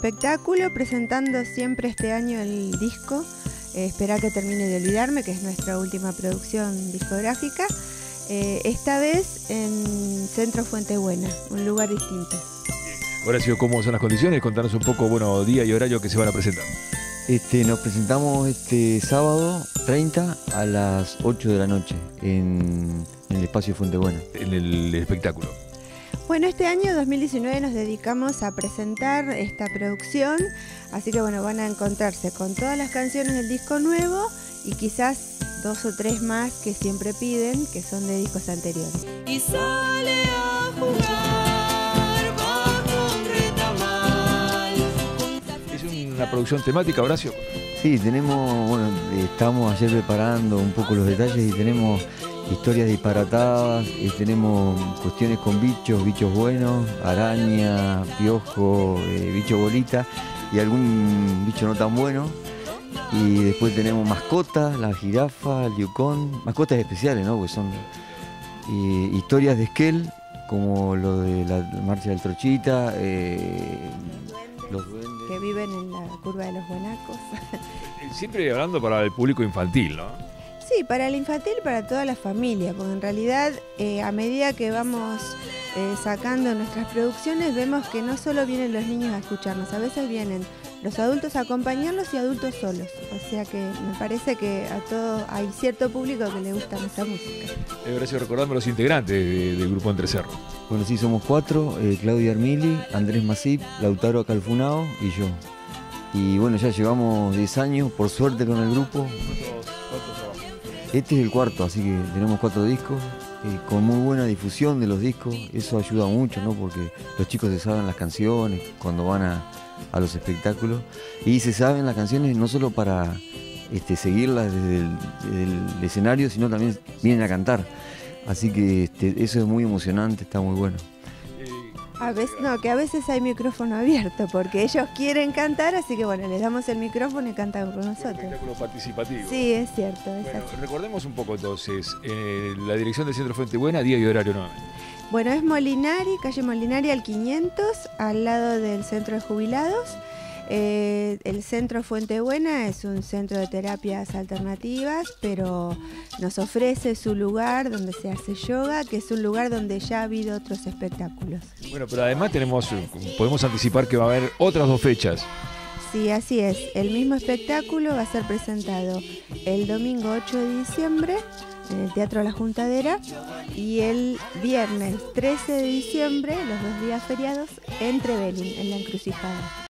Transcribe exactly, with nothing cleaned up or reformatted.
espectáculo, presentando siempre este año el disco eh, Espera que termine de olvidarme, que es nuestra última producción discográfica. Eh, esta vez en Centro Fuente Buena, un lugar distinto. Horacio, ¿cómo son las condiciones? Contanos un poco, bueno, día y horario que se van a presentar. Este, nos presentamos este sábado treinta a las ocho de la noche en, en el espacio Fuente Buena. En el espectáculo. Bueno, este año dos mil diecinueve nos dedicamos a presentar esta producción, así que bueno, van a encontrarse con todas las canciones del disco nuevo y quizás dos o tres más que siempre piden, que son de discos anteriores. Y sale a jugar bajo un retamal. ¿Es una producción temática, Horacio? Sí, tenemos, bueno, estamos ayer preparando un poco los detalles y tenemos historias disparatadas, y tenemos cuestiones con bichos, bichos buenos, araña, piojo, eh, bicho bolita y algún bicho no tan bueno. Y después tenemos mascotas, la jirafa, el yukon, mascotas especiales, ¿no? Porque son eh, historias de Esquel, como lo de la marcha del Trochita, eh, los duendes. Que viven en la curva de los guanacos. Siempre hablando para el público infantil, ¿no? Sí, para el infantil y para toda la familia, porque en realidad eh, a medida que vamos eh, sacando nuestras producciones vemos que no solo vienen los niños a escucharnos, a veces vienen los adultos a acompañarlos y adultos solos. O sea que me parece que a todo hay cierto público que le gusta nuestra música. Eh, Horacio, recordame los integrantes de, del grupo Entre Cerros. Bueno, sí, somos cuatro, eh, Claudia Armili, Andrés Masip, Lautaro Calfunao y yo. Y bueno, ya llevamos diez años, por suerte, con el grupo. Este es el cuarto, así que tenemos cuatro discos, eh, con muy buena difusión de los discos. Eso ayuda mucho, ¿no? Porque los chicos se saben las canciones cuando van a, a los espectáculos. Y se saben las canciones no solo para este, seguirlas desde el, desde el escenario, sino también vienen a cantar. Así que este, eso es muy emocionante, está muy bueno. A veces, no, que a veces hay micrófono abierto, porque ellos quieren cantar, así que bueno, les damos el micrófono y cantan con nosotros. Espectáculo participativo. Sí, es cierto. Es Bueno, así. recordemos un poco entonces, eh, la dirección del Centro Fuente Buena, día y horario nuevamente. Bueno, es Molinari, calle Molinari al quinientos, al lado del centro de jubilados. Eh, el Centro Fuente Buena es un centro de terapias alternativas, pero nos ofrece su lugar donde se hace yoga, que es un lugar donde ya ha habido otros espectáculos. Bueno, pero además tenemos, podemos anticipar que va a haber otras dos fechas. Sí, así es. El mismo espectáculo va a ser presentado el domingo ocho de diciembre en el Teatro La Juntadera y el viernes trece de diciembre, los dos días feriados, en Trevelin, en La Encrucijada.